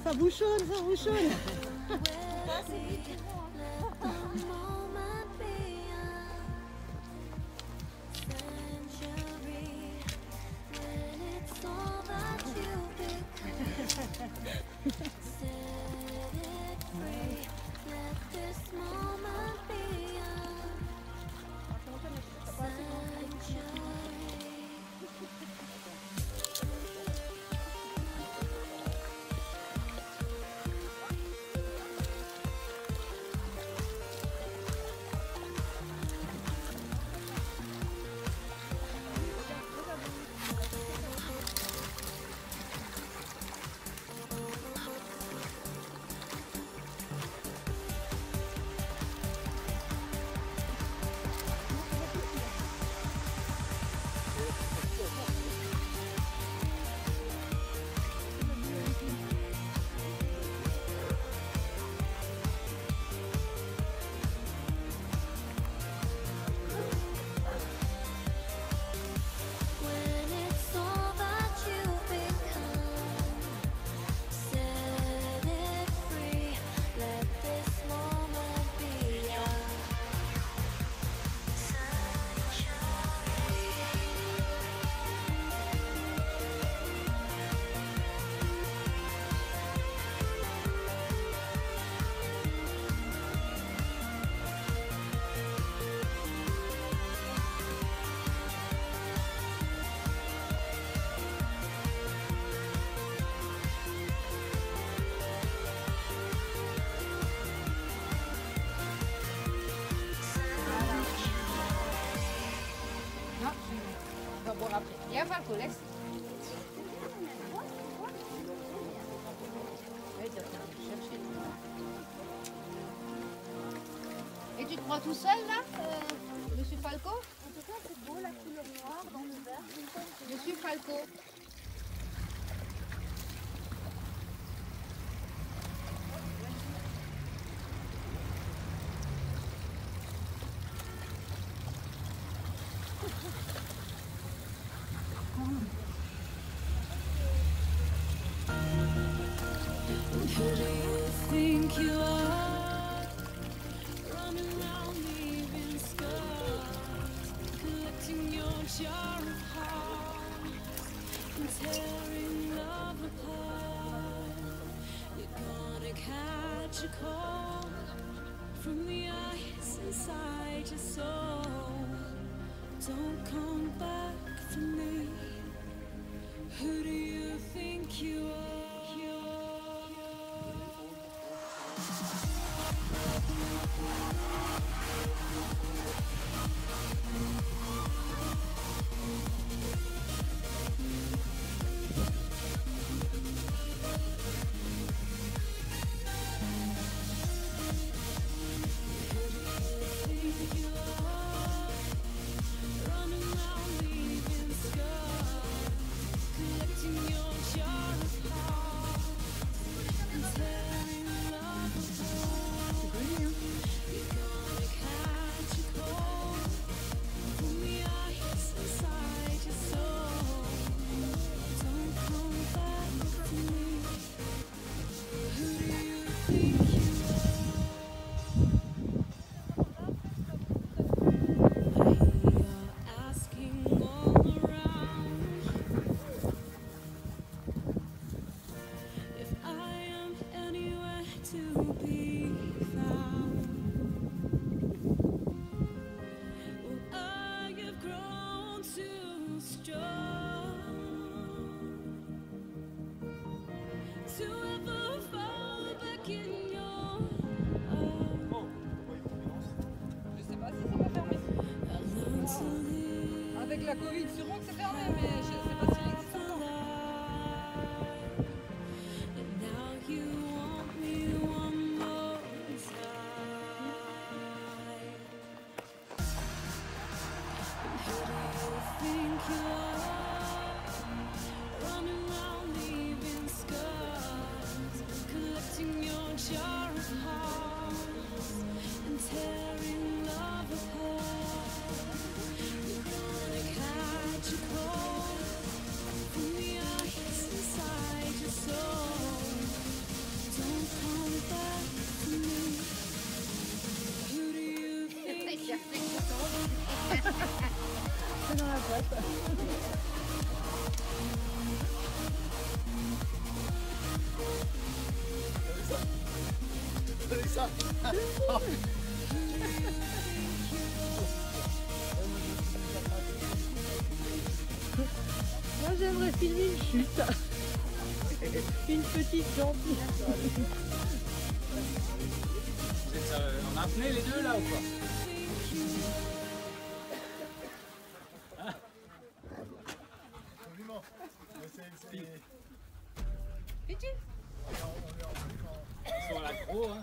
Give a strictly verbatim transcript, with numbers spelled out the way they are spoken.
Ça bouchonne, ça bouchonne. Viens Falco, laisse. Et tu te prends tout seul là, euh, Monsieur Falco? En tout cas, c'est beau la couleur noire dans le vert. Monsieur Falco. Who do you think you are? Running around leaving scars, collecting your jar of hearts and tearing love apart. You're gonna catch a cold from the ice inside your soul. Don't come back for me. Who do you think you are? Avec la Covid, sûrement que c'est fermé, mais je ne sais pas s'il existe encore. Tearing love apart, you're gonna catch Moi j'aimerais filmer une chute. Une petite gentille. Vous êtes euh, en apnée les deux là ou quoi? Absolument. Mais c'est- c'est- Ils sont à l'aggro, hein.